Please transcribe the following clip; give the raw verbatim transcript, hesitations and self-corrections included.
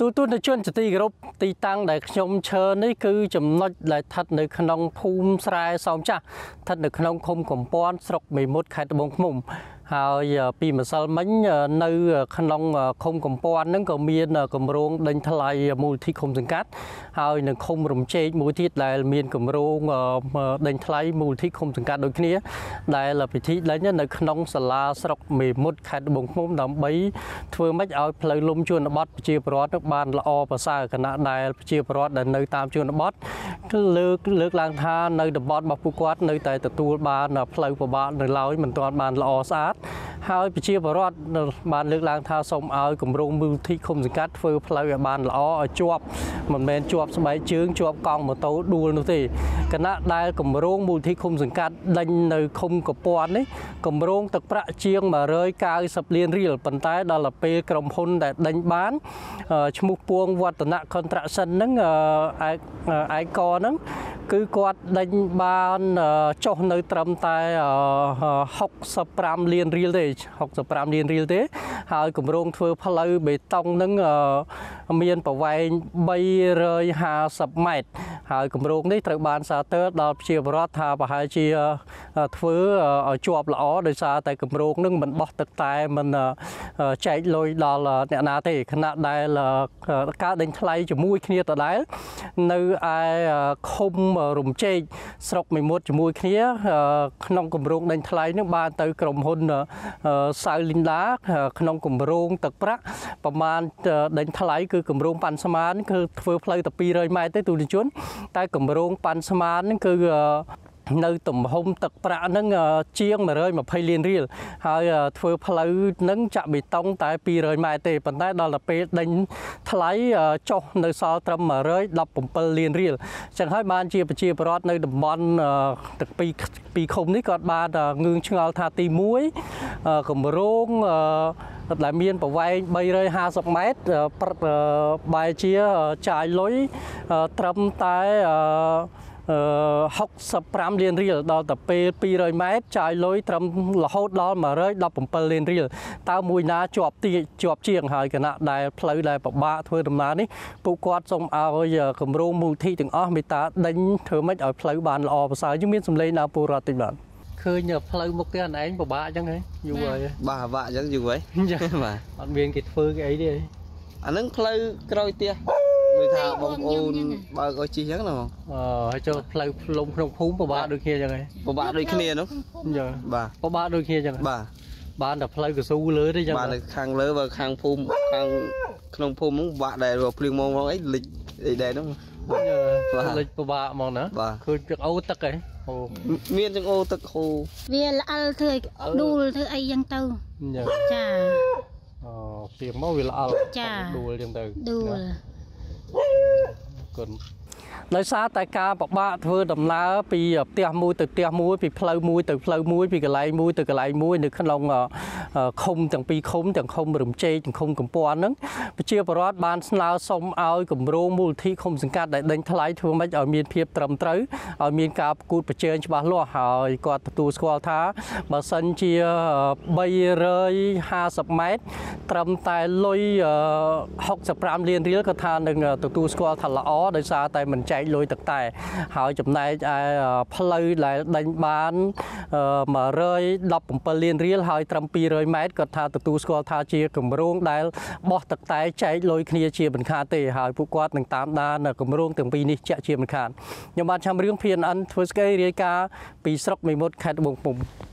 tôi tôi nói chuyện cho tí group tí tăng để nhom chờ này cứ chấm nói lại thật nơi khăn ông phun sai xong cha thật nơi khăn ông không còn pon sọc mười một khai tờ bông mồmហើយពីម្សិលមិញនៅក្នុងឃុំកំពន់ហ្នឹងក៏មានគម្រោងដេញថ្លៃមូលនិធិឃុំសង្កាត់ហើយនៅឃុំរំជែកមួយទៀតដែលមានគម្រោងដេញថ្លៃមូលនិធិឃុំសង្កាត់ដូចគ្នាដែលពិធីដេញនៅក្នុងសាលាស្រុកមេមត់ខេត្តត្បូងឃ្មុំដើម្បីធ្វើម៉េចឲ្យផ្លូវលំជនបទប្រជាពលរដ្ឋបានល្អប្រសើរគណៈដែលប្រជាពលរដ្ឋដែលនៅតាមជនបទគឺលើកលើកឡើងថានៅតំបន់របស់ពួកគាត់នៅតែទទួលបានផ្លូវពិបាកនៅឡើយមិនទាន់បានល្អស្អាតហើយប្រជាពលរដ្ឋបានលើកឡើងថាសូមឲ្យគម្រោងមូលនិធិឃុំសង្កាត់ធ្វើផ្លូវឲ្យបានល្អឲ្យជាប់មិនមែនជាប់ស្បែកជើងជាប់កង់ម៉ូតូដួលនោះទេគណៈដែលគម្រោងមូលនិធិឃុំសង្កាត់ដេញនៅឃុំកំពន់នេះគម្រោងទឹកប្រាក់ជាងមួយរយเก้าสิบលានរៀលប៉ុន្តែដល់ទៅពេលក្រុមហ៊ុនដែលដេញបានឈ្មោះពួងវឌ្ឍនៈ Construction ហ្នឹងឯឯកហ្នឹងគឺគាត់ដេញបានចុះនៅត្រឹមតែหกสิบห้าលានរៀលទេหกสิบห้าលានរៀលទេហើយគម្រោងធ្វើផ្លូវបេតុងហ្នឹងមានប្រវែង三百五十ម៉ែត្រហើយគម្រោងនេះត្រូវបានសាទរដល់ប្រជាពលរដ្ឋថាប្រហែលជាធ្វើឲ្យជាប់ល្អដោយសារតែគម្រោងនឹងមិនបោះទឹកតែមិនចែកលុយដល់អ្នកណាទេខណៈដែលការដេញថ្លៃជាមួយគ្នាដដែលនៅឯឃុំរំជែកស្រុកមេមត់ជាមួយគ្នាក្នុងគម្រោងដេញថ្លៃនឹងបានទៅក្រុមហ៊ុនសៅលីនដាក្នុងគម្រោងទឹកប្រាក់ប្រមាណដេញថ្លៃគឺគម្រោងប៉ាន់ស្មានគឺធ្វើផ្លូវតែពីររយម៉ែត្រទេទូនីជនតែគម្រោងប៉ាន់ស្មានហ្នឹងគឺនៅទំហំទឹកប្រាក់ហ្នឹងជាងmột trăm hai mươiលានរៀលហើយធ្វើផ្លូវហ្នឹងចាក់បេតុងតែពីររយម៉ែត្រទេប៉ុន្តែដល់ទៅពេលដេញថ្លៃចុះនៅសល់ត្រឹមmột trăm mười bảyលានរៀលអញ្ចឹងហើយបានជាប្រជាពលរដ្ឋនៅតំបន់ទឹកពីរពីរឃុំនេះគាត់បានងឿងឆ្ងល់ថាទីមួយគម្រោងដែលមានប្រវែង三百五十ម៉ែត្របែរជាចាយលុយត្រឹមតែหกสิบห้าលានរៀលដល់ទៅពេលពីររយម៉ែត្រចាយលុយត្រឹមរហូតដល់một trăm mười bảyលានរៀលតើមួយណាជាប់ទីជាប់ជាងហើយគណៈដែលផ្លូវដែលពិបាកធ្វើដំណើរនេះពួកគាត់សូមឲ្យគម្រោងមូលនិធិទាំងអស់មេត្តាដេញធ្វើម៉េចឲ្យផ្លូវបានល្អប្រសើរយើងមានសម្លេងដល់ពលរដ្ឋតិចបាទឃើញផ្លូវមុខទៀតឯងពិបាកអញ្ចឹងហ៎យូរហើយបាទពិបាកអញ្ចឹងយូរហើយបាទអត់មានគេធ្វើគេអីទេអាហ្នឹងផ្លូវក្រោយផ្ទះដូចថាបងប្អូនបើកឲ្យជិះអញ្ចឹងណាបងអឺហើយចូលផ្លូវផ្លុំក្នុងភូមិពិបាកដូចគ្នាអញ្ចឹងហ៎ពិបាកដូចគ្នានោះចាបាទពិបាកដូចគ្នាអញ្ចឹងបាទបានតែផ្លូវកស៊ូលើទេអញ្ចឹងបាទនៅខាងលើបើខាងភូមិខាងក្នុងភូមិហ្នឹងពិបាកដែរភ្លៀងមកផងអីលិចអីដែរហ្នឹងលិចពិបាកហ្មងណាឃើញទឹកអូទឹកហ៎អូមានចង្អូទឹកហូរវាល្អិលធ្វើដួលធ្វើអីអញ្ចឹងទៅចាអូពីមកវាល្អិលដួលអញ្ចឹងទៅដួលគុណដោយសារតែការបបាក់ធ្វើដំណើរពីផ្ទះមួយទៅផ្ទះមួយពីផ្លូវមួយទៅផ្លូវមួយពីកន្លែងមួយទៅកន្លែងមួយនៅក្នុងឃុំទាំងពីរឃុំទាំងឃុំរំជែកទាំងឃុំកំពន់ហ្នឹងប្រជាពលរដ្ឋបានស្នើសុំឲ្យគម្រោងមូលនិធិឃុំសង្កាត់ដែលដេញថ្លៃធ្វើម៉េចឲ្យមានភាពត្រឹមត្រូវឲ្យមានការប្រកួតប្រជែងច្បាស់លាស់ហើយគាត់ទទួលស្គាល់ថាបើសិនជា三百五十ម៉ែត្រត្រឹមតែលុយหกสิบห้าលានរៀលគាត់ថានឹងទទួលស្គាល់ថាល្អដោយសារតែមិនចែកលុយទឹកតែហើយចំណែកឯផ្លូវដែលដេញបានmột trăm mười bảyលានរៀលហើយត្រឹមពីររយម៉ែត្រគាត់ថាទទួលស្គាល់ថាជាគម្រោងដែលបោះទឹកតែចែកលុយគ្នាជាមិនខានទេហើយពួកគាត់នឹងតាមដានគម្រោងទាំងពីរនេះជាក់ជាមិនខានខ្ញុំបានចាំរឿង ភី អេន អិន ធ្វើស្គីរាយការណ៍ពីស្រុកមេមត់ខេត្តត្បូងឃ្មុំ